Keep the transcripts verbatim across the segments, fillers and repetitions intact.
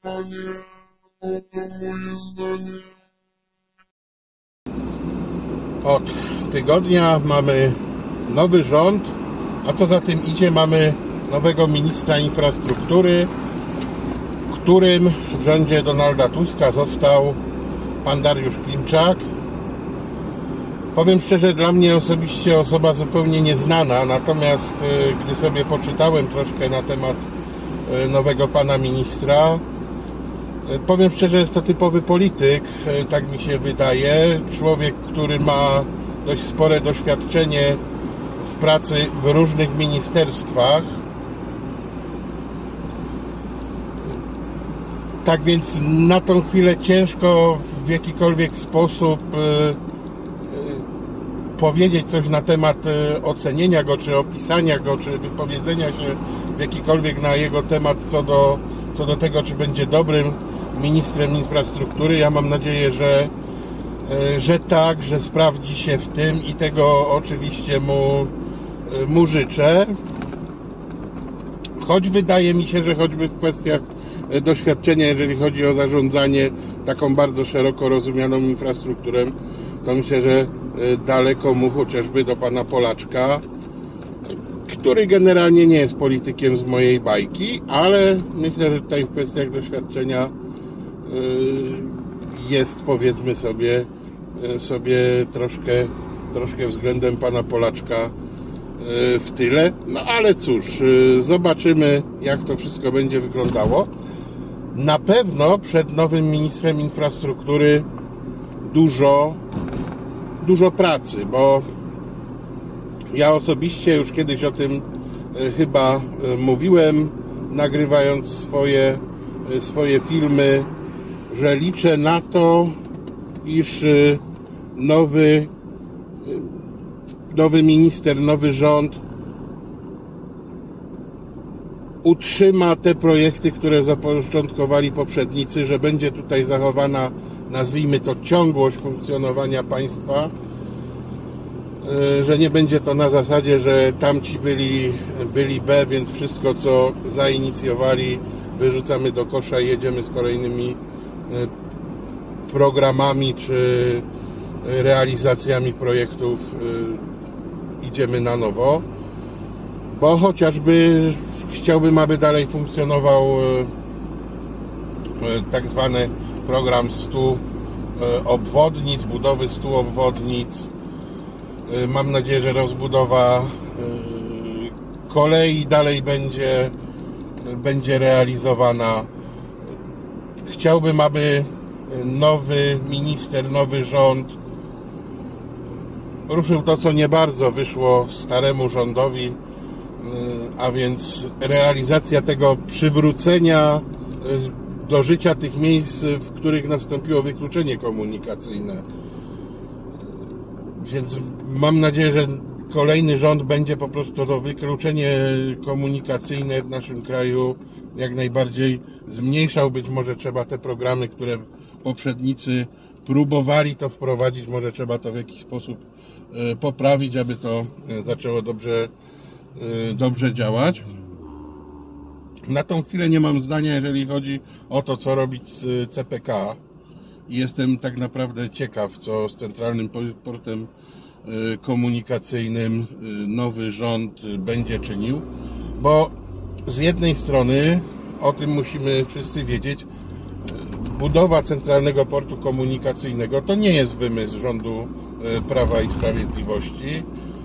zdanie, no to moje zdanie. Od tygodnia mamy nowy rząd, a co za tym idzie, mamy nowego ministra infrastruktury, którym w rządzie Donalda Tuska został pan Dariusz Klimczak. Powiem szczerze, dla mnie osobiście osoba zupełnie nieznana, natomiast gdy sobie poczytałem troszkę na temat nowego pana ministra, powiem szczerze, jest to typowy polityk, tak mi się wydaje. Człowiek, który ma dość spore doświadczenie w pracy w różnych ministerstwach. Tak więc na tą chwilę ciężko w jakikolwiek sposób powiedzieć coś na temat ocenienia go, czy opisania go, czy wypowiedzenia się w jakikolwiek na jego temat co do, co do tego, czy będzie dobrym ministrem infrastruktury. Ja mam nadzieję, że, że tak, że sprawdzi się w tym i tego oczywiście mu, mu życzę. Choć wydaje mi się, że choćby w kwestiach doświadczenia, jeżeli chodzi o zarządzanie taką bardzo szeroko rozumianą infrastrukturą, to myślę, że daleko mu chociażby do pana Polaczka, który generalnie nie jest politykiem z mojej bajki, ale myślę, że tutaj w kwestiach doświadczenia jest, powiedzmy sobie, sobie troszkę, troszkę względem pana Polaczka w tyle. No ale cóż, zobaczymy, jak to wszystko będzie wyglądało. Na pewno przed nowym ministrem infrastruktury dużo dużo pracy, bo ja osobiście już kiedyś o tym chyba mówiłem, nagrywając swoje, swoje filmy, że liczę na to, iż nowy, nowy minister, nowy rząd utrzyma te projekty, które zapoczątkowali poprzednicy, że będzie tutaj zachowana, nazwijmy to, ciągłość funkcjonowania państwa, że nie będzie to na zasadzie, że tamci byli, byli B, więc wszystko, co zainicjowali, wyrzucamy do kosza i jedziemy z kolejnymi programami czy realizacjami projektów, idziemy na nowo, bo chociażby chciałbym, aby dalej funkcjonował tak zwany program stu obwodnic, budowy stu obwodnic. Mam nadzieję, że rozbudowa kolei dalej będzie, będzie realizowana. Chciałbym, aby nowy minister, nowy rząd ruszył to, co nie bardzo wyszło staremu rządowi, a więc realizacja tego przywrócenia do życia tych miejsc, w których nastąpiło wykluczenie komunikacyjne. Więc mam nadzieję, że kolejny rząd będzie po prostu to wykluczenie komunikacyjne w naszym kraju jak najbardziej zmniejszał. Być może trzeba te programy, które poprzednicy próbowali to wprowadzić, może trzeba to w jakiś sposób poprawić, aby to zaczęło dobrze, dobrze działać. Na tą chwilę nie mam zdania, jeżeli chodzi o to, co robić z C P K. I jestem tak naprawdę ciekaw, co z Centralnym Portem Komunikacyjnym nowy rząd będzie czynił, bo z jednej strony, o tym musimy wszyscy wiedzieć, budowa Centralnego Portu Komunikacyjnego to nie jest wymysł rządu Prawa i Sprawiedliwości.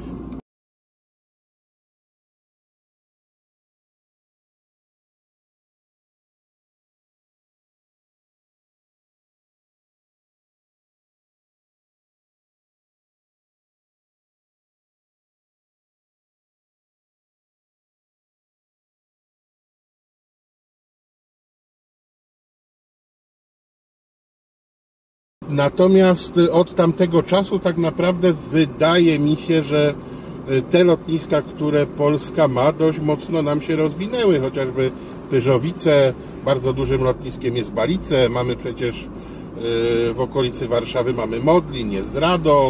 Natomiast od tamtego czasu tak naprawdę wydaje mi się, że te lotniska, które Polska ma, dość mocno nam się rozwinęły, chociażby Pyrzowice, bardzo dużym lotniskiem jest Balice, mamy przecież w okolicy Warszawy mamy Modlin, jest Radom,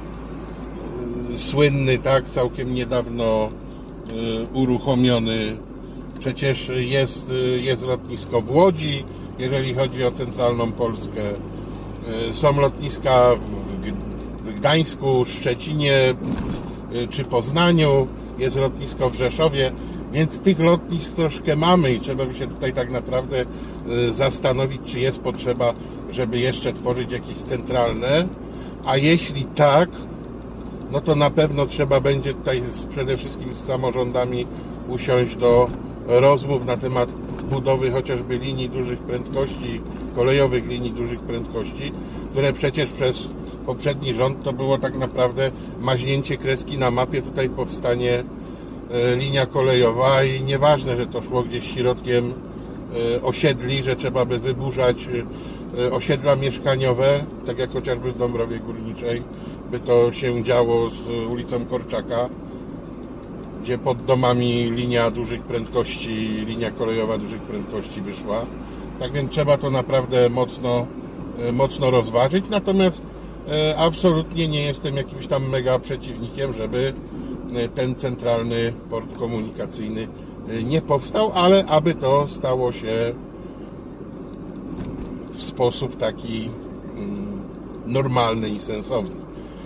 słynny, tak, całkiem niedawno uruchomiony, przecież jest, jest lotnisko w Łodzi, jeżeli chodzi o centralną Polskę. Są lotniska w Gdańsku, Szczecinie czy Poznaniu, jest lotnisko w Rzeszowie, więc tych lotnisk troszkę mamy i trzeba by się tutaj tak naprawdę zastanowić, czy jest potrzeba, żeby jeszcze tworzyć jakieś centralne, a jeśli tak, no to na pewno trzeba będzie tutaj z, przede wszystkim z samorządami usiąść do rozmów na temat budowy chociażby linii dużych prędkości, kolejowych linii dużych prędkości, które przecież przez poprzedni rząd to było tak naprawdę maźnięcie kreski na mapie, tutaj powstanie linia kolejowa i nieważne, że to szło gdzieś środkiem osiedli, że trzeba by wyburzać osiedla mieszkaniowe, tak jak chociażby w Dąbrowie Górniczej by to się działo z ulicą Korczaka, gdzie pod domami linia dużych prędkości, linia kolejowa dużych prędkości wyszła. Tak więc trzeba to naprawdę mocno, mocno rozważyć, natomiast absolutnie nie jestem jakimś tam mega przeciwnikiem, żeby ten centralny port komunikacyjny nie powstał, ale aby to stało się w sposób taki normalny i sensowny.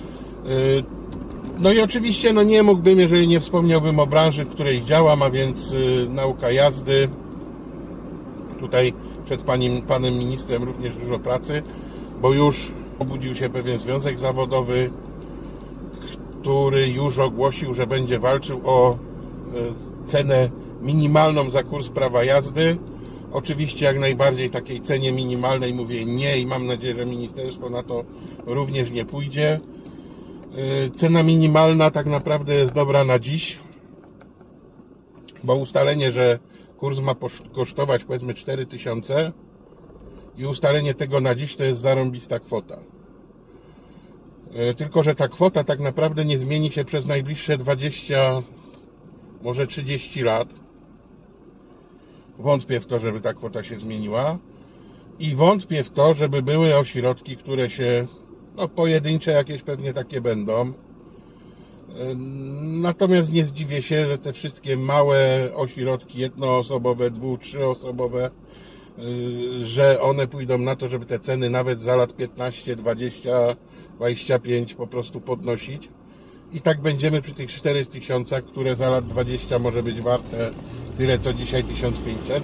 No i oczywiście no nie mógłbym, jeżeli nie wspomniałbym o branży, w której działam, a więc nauka jazdy. Tutaj przed panim, panem ministrem również dużo pracy, bo już obudził się pewien związek zawodowy, który już ogłosił, że będzie walczył o cenę minimalną za kurs prawa jazdy. Oczywiście jak najbardziej takiej cenie minimalnej mówię nie i mam nadzieję, że ministerstwo na to również nie pójdzie. Cena minimalna tak naprawdę jest dobra na dziś, bo ustalenie, że kurs ma kosztować powiedzmy cztery tysiące i ustalenie tego na dziś to jest zarąbista kwota. Tylko że ta kwota tak naprawdę nie zmieni się przez najbliższe dwadzieścia, może trzydzieści lat. Wątpię w to, żeby ta kwota się zmieniła i wątpię w to, żeby były ośrodki, które się, no pojedyncze jakieś pewnie takie będą. Natomiast nie zdziwię się, że te wszystkie małe ośrodki jednoosobowe, dwu-, trzyosobowe, że one pójdą na to, żeby te ceny nawet za lat piętnaście, dwadzieścia, dwadzieścia pięć po prostu podnosić. I tak będziemy przy tych czterech tysiącach, które za lat dwadzieścia może być warte tyle, co dzisiaj tysiąc pięćset.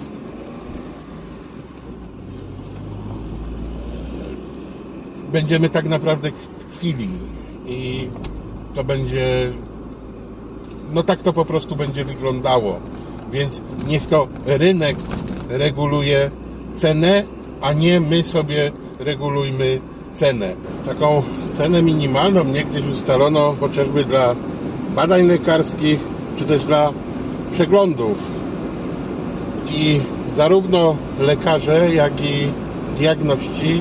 Będziemy tak naprawdę tkwili i to będzie, no tak to po prostu będzie wyglądało. Więc niech to rynek reguluje cenę, a nie my sobie regulujmy cenę. Taką cenę minimalną niegdyś ustalono chociażby dla badań lekarskich, czy też dla przeglądów. I zarówno lekarze, jak i diagności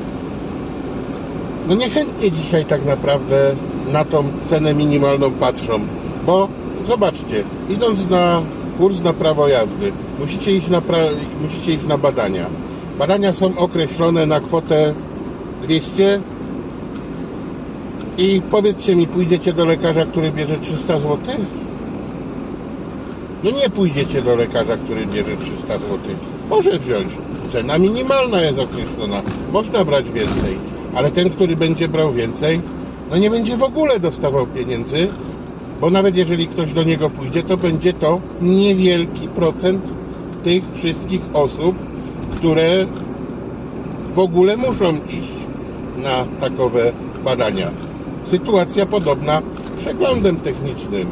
no niechętnie dzisiaj tak naprawdę na tą cenę minimalną patrzą, bo zobaczcie, idąc na kurs na prawo jazdy, musicie iść na, pra... musicie iść na badania. Badania są określone na kwotę dwieście i powiedzcie mi, pójdziecie do lekarza, który bierze trzysta złotych? No nie pójdziecie do lekarza, który bierze trzysta złotych. Może wziąć. Cena minimalna jest określona. Można brać więcej. Ale ten, który będzie brał więcej, no nie będzie w ogóle dostawał pieniędzy, bo nawet jeżeli ktoś do niego pójdzie, to będzie to niewielki procent tych wszystkich osób, które w ogóle muszą iść na takowe badania. Sytuacja podobna z przeglądem technicznym.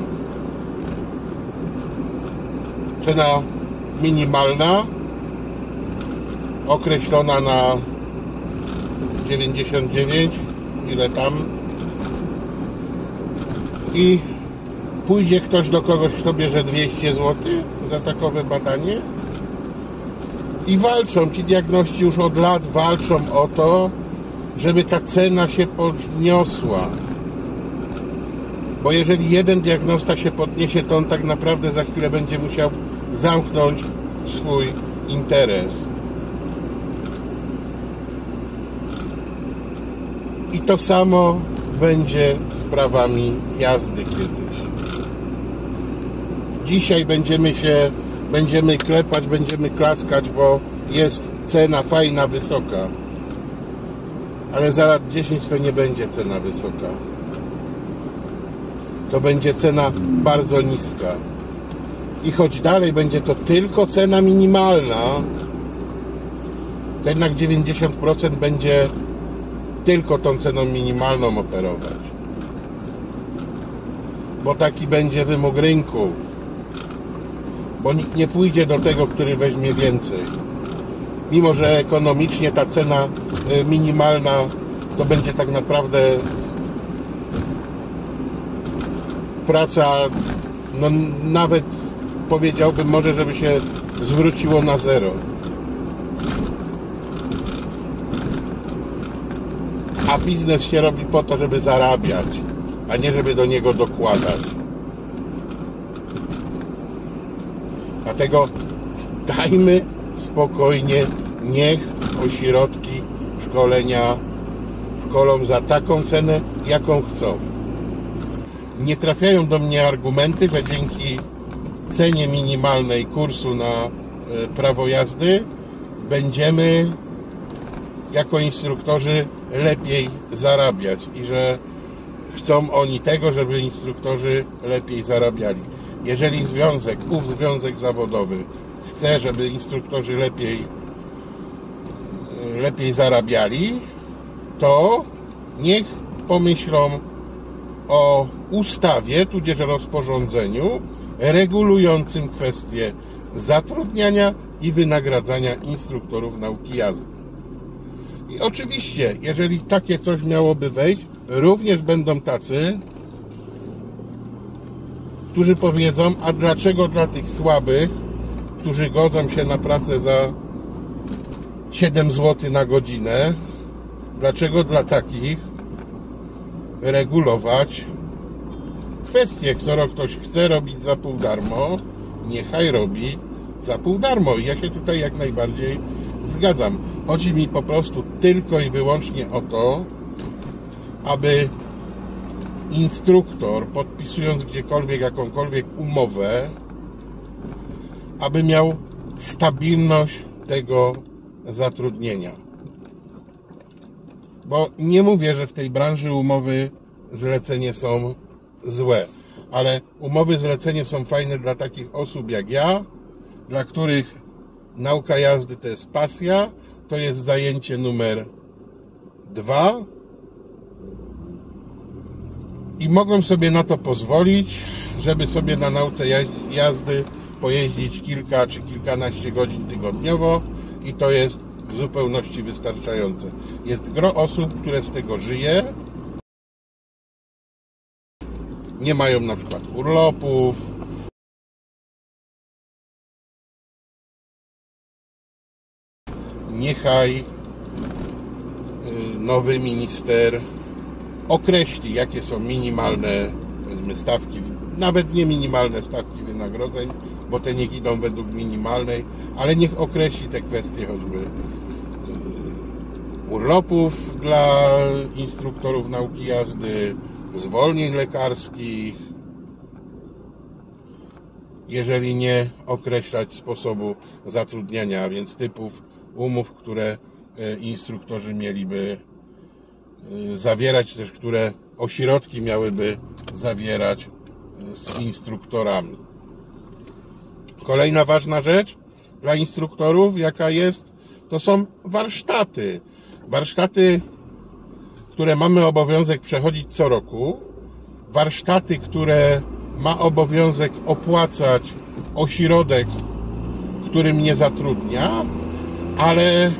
Cena minimalna określona na dziewięćdziesiąt dziewięć, ile tam, i pójdzie ktoś do kogoś, kto bierze dwieście złotych za takowe badanie i walczą, ci diagności już od lat walczą o to, żeby ta cena się podniosła, bo jeżeli jeden diagnosta się podniesie, to on tak naprawdę za chwilę będzie musiał zamknąć swój interes. I to samo będzie z prawami jazdy kiedyś. Dzisiaj będziemy się, będziemy klepać, będziemy klaskać, bo jest cena fajna, wysoka, ale za lat dziesięć to nie będzie cena wysoka. To będzie cena bardzo niska. I choć dalej będzie to tylko cena minimalna, to jednak dziewięćdziesiąt procent będzie tylko tą ceną minimalną operować. Bo taki będzie wymóg rynku. Bo nikt nie pójdzie do tego, który weźmie więcej. Mimo że ekonomicznie ta cena minimalna to będzie tak naprawdę praca, no nawet powiedziałbym może, żeby się zwróciło na zero. A biznes się robi po to, żeby zarabiać, a nie żeby do niego dokładać. Dlatego dajmy spokojnie, niech ośrodki szkolenia szkolą za taką cenę, jaką chcą. Nie trafiają do mnie argumenty, że dzięki cenie minimalnej kursu na prawo jazdy będziemy jako instruktorzy lepiej zarabiać i że chcą oni tego, żeby instruktorzy lepiej zarabiali. Jeżeli związek, ów związek zawodowy chce, żeby instruktorzy lepiej lepiej zarabiali, to niech pomyślą o ustawie, tudzież rozporządzeniu regulującym kwestie zatrudniania i wynagradzania instruktorów nauki jazdy. I oczywiście, jeżeli takie coś miałoby wejść, również będą tacy, którzy powiedzą, a dlaczego dla tych słabych, którzy godzą się na pracę za siedem złotych na godzinę, dlaczego dla takich regulować kwestie, skoro ktoś chce robić za pół darmo, niechaj robi za pół darmo. I ja się tutaj jak najbardziej zgadzam. Chodzi mi po prostu tylko i wyłącznie o to, aby instruktor, podpisując gdziekolwiek jakąkolwiek umowę, aby miał stabilność tego zatrudnienia. Bo nie mówię, że w tej branży umowy zlecenie są złe, ale umowy zlecenie są fajne dla takich osób jak ja, dla których nauka jazdy to jest pasja, to jest zajęcie numer dwa i mogą sobie na to pozwolić, żeby sobie na nauce jazdy pojeździć kilka czy kilkanaście godzin tygodniowo i to jest w zupełności wystarczające. Jest gro osób, które z tego żyje, nie mają na przykład urlopów, niechaj nowy minister określi, jakie są minimalne, powiedzmy, stawki, nawet nie minimalne stawki wynagrodzeń, bo te niech idą według minimalnej, ale niech określi te kwestie choćby urlopów dla instruktorów nauki jazdy, zwolnień lekarskich, jeżeli nie określać sposobu zatrudniania, a więc typów umów, które instruktorzy mieliby zawierać, też które ośrodki miałyby zawierać z instruktorami. Kolejna ważna rzecz dla instruktorów, jaka jest, to są warsztaty. Warsztaty, które mamy obowiązek przechodzić co roku. Warsztaty, które ma obowiązek opłacać ośrodek, który mnie zatrudnia, ale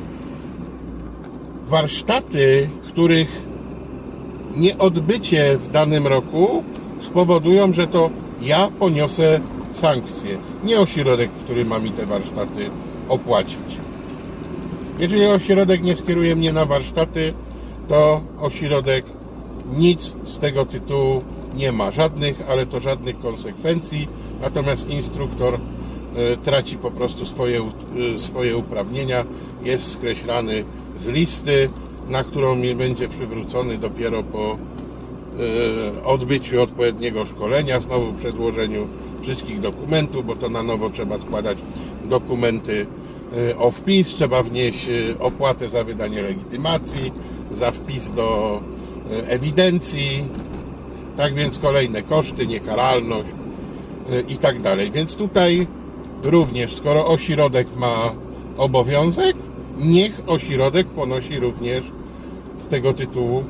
warsztaty, których nieodbycie w danym roku spowodują, że to ja poniosę sankcje, nie ośrodek, który ma mi te warsztaty opłacić. Jeżeli ośrodek nie skieruje mnie na warsztaty, to ośrodek nic z tego tytułu nie ma, żadnych, ale to żadnych konsekwencji, natomiast instruktor traci po prostu swoje, swoje uprawnienia, jest skreślany z listy, na którą mi będzie przywrócony dopiero po odbyciu odpowiedniego szkolenia, znowu przedłożeniu wszystkich dokumentów, bo to na nowo trzeba składać dokumenty o wpis, trzeba wnieść opłatę za wydanie legitymacji, za wpis do ewidencji, tak więc kolejne koszty, niekaralność i tak dalej. Więc tutaj również, skoro ośrodek ma obowiązek, niech ośrodek ponosi również z tego tytułu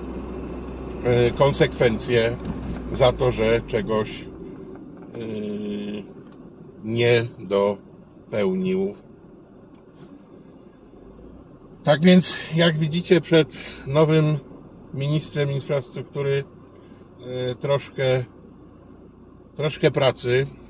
konsekwencje za to, że czegoś nie dopełnił. Tak więc, jak widzicie, przed nowym ministrem infrastruktury troszkę, troszkę pracy.